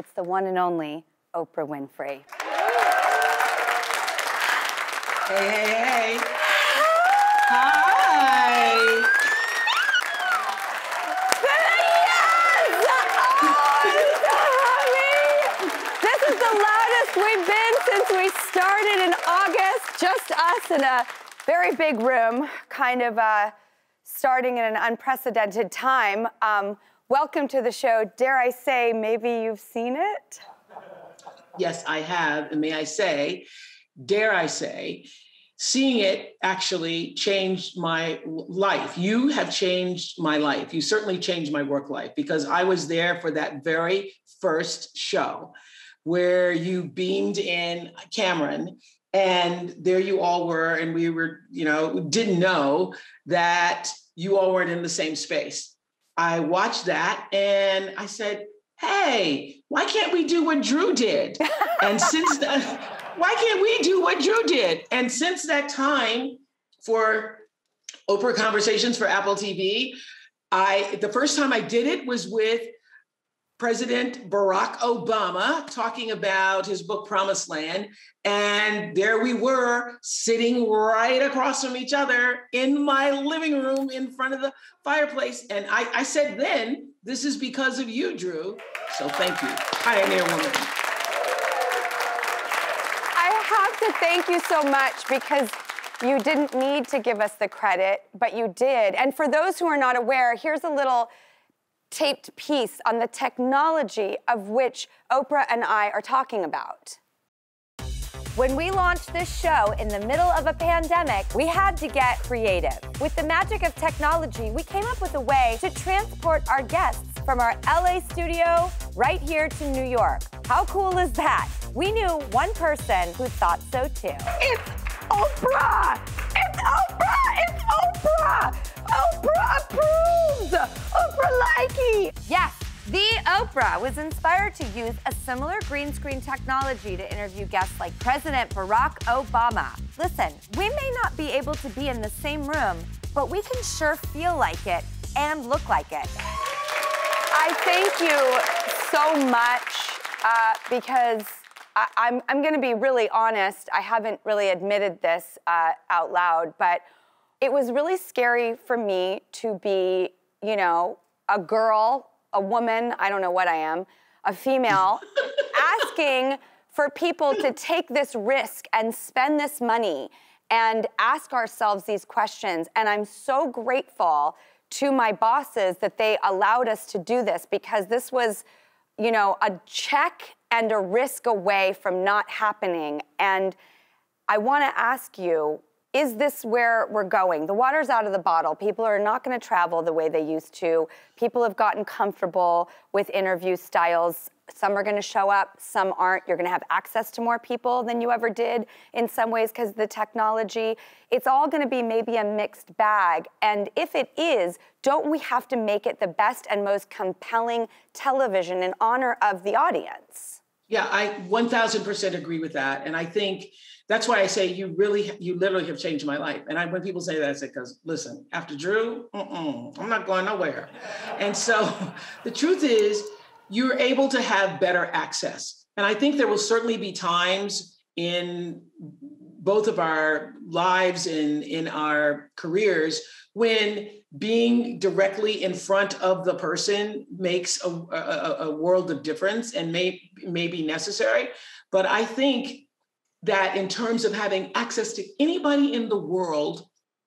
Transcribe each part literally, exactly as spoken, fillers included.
It's the one and only Oprah Winfrey. Hey, hey, hey. Hi. Yes! Oh, this is the loudest we've been since we started in August. Just us in a very big room, kind of uh, starting in an unprecedented time. Um, welcome to the show. Dare I say, maybe you've seen it? Yes, I have. And may I say, dare I say, seeing it actually changed my life. You have changed my life. You certainly changed my work life because I was there for that very first show where you beamed in Cameron and there you all were. And we were, you know, didn't know that you all weren't in the same space. I watched that and I said, hey, why can't we do what Drew did? And since then, why can't we do what Drew did? And since that time for Oprah Conversations for Apple T V, I the first time I did it was with President Barack Obama talking about his book, Promised Land. And there we were sitting right across from each other in my living room in front of the fireplace. And I, I said then, this is because of you, Drew. So thank you, pioneer woman. I have to thank you so much because you didn't need to give us the credit, but you did. And for those who are not aware, here's a little taped piece on the technology of which Oprah and I are talking about. When we launched this show in the middle of a pandemic, we had to get creative. With the magic of technology, we came up with a way to transport our guests from our L A studio right here to New York. How cool is that? We knew one person who thought so too. It's Oprah! It's Oprah! It's Oprah! Oprah approved! Oprah likey! Yes, the Oprah was inspired to use a similar green screen technology to interview guests like President Barack Obama. Listen, we may not be able to be in the same room, but we can sure feel like it and look like it. I thank you so much uh, because I, I'm, I'm gonna be really honest. I haven't really admitted this uh, out loud, but it was really scary for me to be, you know, a girl, a woman, I don't know what I am, a female, asking for people to take this risk and spend this money and ask ourselves these questions. And I'm so grateful to my bosses that they allowed us to do this because this was, you know, a check and a risk away from not happening. And I wanna ask you, is this where we're going? The water's out of the bottle. People are not gonna travel the way they used to. People have gotten comfortable with interview styles. Some are gonna show up, some aren't. You're gonna have access to more people than you ever did in some ways because of the technology. It's all gonna be maybe a mixed bag. And if it is, don't we have to make it the best and most compelling television in honor of the audience? Yeah, I one thousand percent agree with that. And I think that's why I say you really, you literally have changed my life. And I, when people say that, I say, because listen, after Drew, mm-mm, I'm not going nowhere. And so the truth is, you're able to have better access. And I think there will certainly be times in both of our lives and in our careers when being directly in front of the person makes a, a, a world of difference and may, may be necessary. But I think that in terms of having access to anybody in the world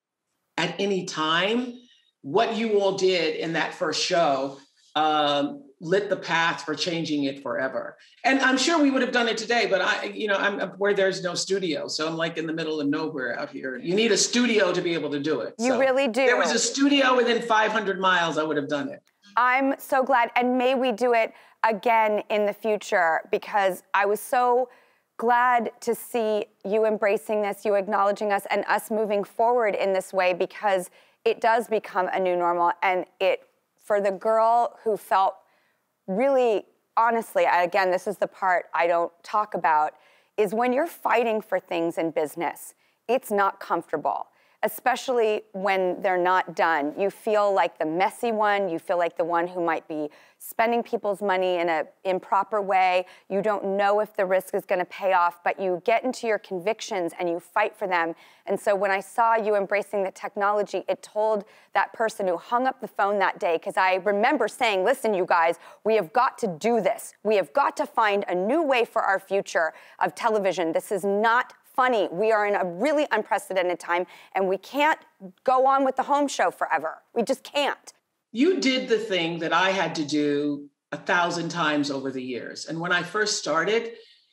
at any time, what you all did in that first show um, lit the path for changing it forever. And I'm sure we would have done it today, but I, you know, I'm where there's no studio. So I'm like in the middle of nowhere out here. You need a studio to be able to do it. You so really do. If there was a studio within five hundred miles, I would have done it. I'm so glad. And may we do it again in the future because I was so glad to see you embracing this, you acknowledging us, and us moving forward in this way because it does become a new normal. And it, for the girl who felt really, honestly, again, this is the part I don't talk about, is when you're fighting for things in business, it's not comfortable. especially when they're not done. You feel like the messy one, you feel like the one who might be spending people's money in an improper way. You don't know if the risk is gonna pay off, but you get into your convictions and you fight for them. And so when I saw you embracing the technology, it told that person who hung up the phone that day, because I remember saying, listen, you guys, we have got to do this. We have got to find a new way for our future of television. This is not funny. We are in a really unprecedented time, and we can't go on with the home show forever. We just can't. You did the thing that I had to do a thousand times over the years. And when I first started,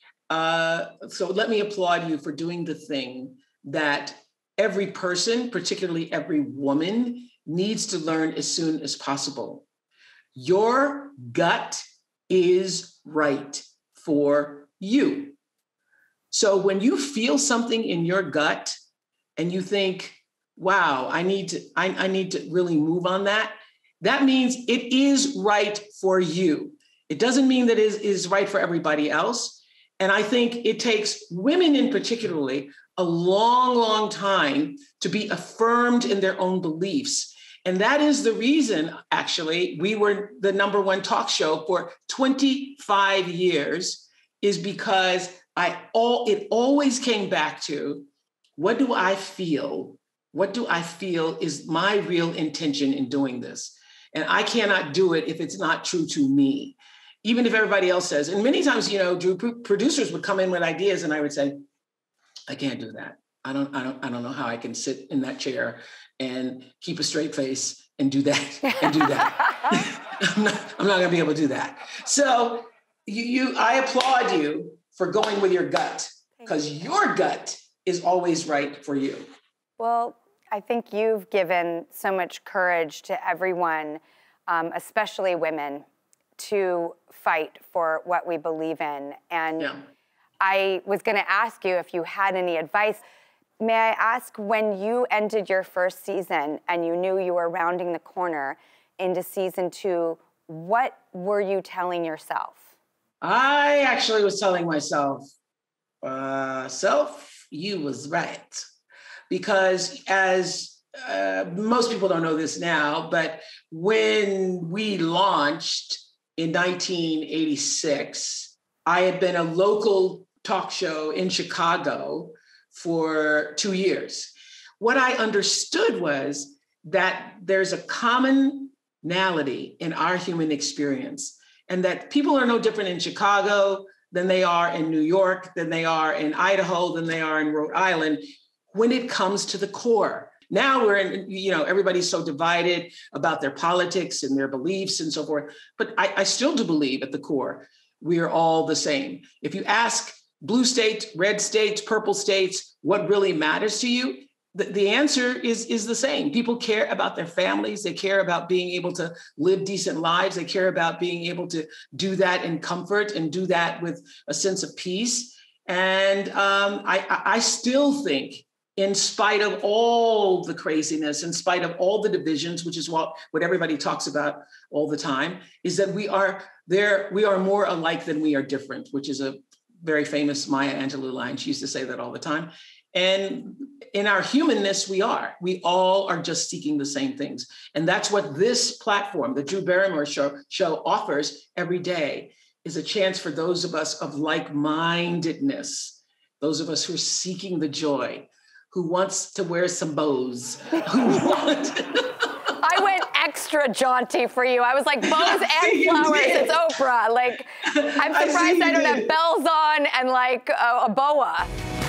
uh, so let me applaud you for doing the thing that every person, particularly every woman, needs to learn as soon as possible. Your gut is right for you. So when you feel something in your gut and you think, wow, I need to, I, I need to really move on that, that means it is right for you. It doesn't mean that it is, is right for everybody else. And I think it takes women in particularly a long, long time to be affirmed in their own beliefs. And that is the reason, actually, we were the number one talk show for twenty-five years, is because I all it always came back to, what do I feel? What do I feel is my real intention in doing this? And I cannot do it if it's not true to me, even if everybody else says. And many times, you know, Drew, producers would come in with ideas and I would say, I can't do that. I don't, I don't, I don't know how I can sit in that chair and keep a straight face and do that and do that. I'm not, I'm not gonna be able to do that. So you, you I applaud you for going with your gut, because your gut is always right for you. Well, I think you've given so much courage to everyone, um, especially women, to fight for what we believe in. And yeah. I was gonna ask you if you had any advice. May I ask, when you ended your first season and you knew you were rounding the corner into season two, what were you telling yourself? I actually was telling myself, uh, self, you was right. Because as uh, most people don't know this now, but when we launched in nineteen eighty-six, I had been a local talk show in Chicago for two years. What I understood was that there's a commonality in our human experience, and that people are no different in Chicago than they are in New York, than they are in Idaho, than they are in Rhode Island, when it comes to the core. Now we're in, you know, everybody's so divided about their politics and their beliefs and so forth. But I, I still do believe at the core, we are all the same. If you ask blue states, red states, purple states, what really matters to you, the, the answer is, is the same. People care about their families. They care about being able to live decent lives. They care about being able to do that in comfort and do that with a sense of peace. And um, I, I still think, in spite of all the craziness, in spite of all the divisions, which is what, what everybody talks about all the time, is that we are there, we are more alike than we are different, which is a very famous Maya Angelou line. She used to say that all the time. And in our humanness, we are. We all are just seeking the same things. And that's what this platform, the Drew Barrymore Show, show offers every day, is a chance for those of us of like-mindedness, those of us who are seeking the joy, who wants to wear some bows, who want... I went extra jaunty for you. I was like, bows and flowers, it's Oprah. Like, I'm surprised I, I don't have bells on and like a, a boa.